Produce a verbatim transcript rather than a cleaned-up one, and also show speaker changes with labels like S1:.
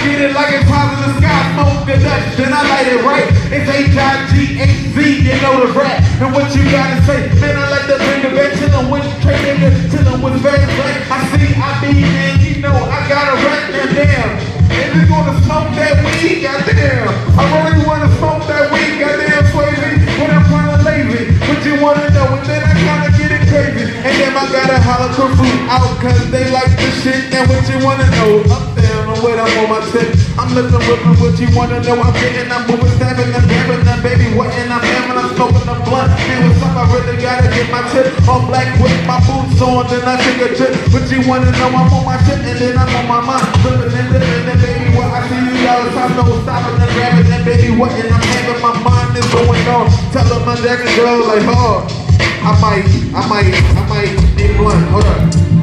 S1: get it like it's positive sky, smoke the Dutch, then I light it right. It's H I G H Z, you know the rap. And what you gotta say, man, I like to bring it back to them with trade nigga, to them with very black. I see, I be, man, you know, I gotta rap them damn. If you gonna smoke that weed, goddamn. I really wanna smoke that weed, goddamn Swayze. When I'm kinda lazy, what you wanna know? And then I kinda get it crazy. And then I gotta holler fruit out, cause they like the shit. And what you wanna know? Up down or what I'm on my tip. I'm lifting, whipping, what you wanna know? I'm getting, I'm moving, stabbing, I'm grabbing, I'm baby, what? And I'm having, I'm smoking a blunt. Man, with something I really gotta get my tip. All black with my boots on, then I take a trip. What you wanna know? I'm on my tip, and then I'm on my mind. Flipping and living, and baby, what? I see you all the time, no stopping and grabbing, and baby, what? And I'm having, my mind is going on. Tell them my jacket girl, like, oh, I might, I might, I might need blunt. Hold up.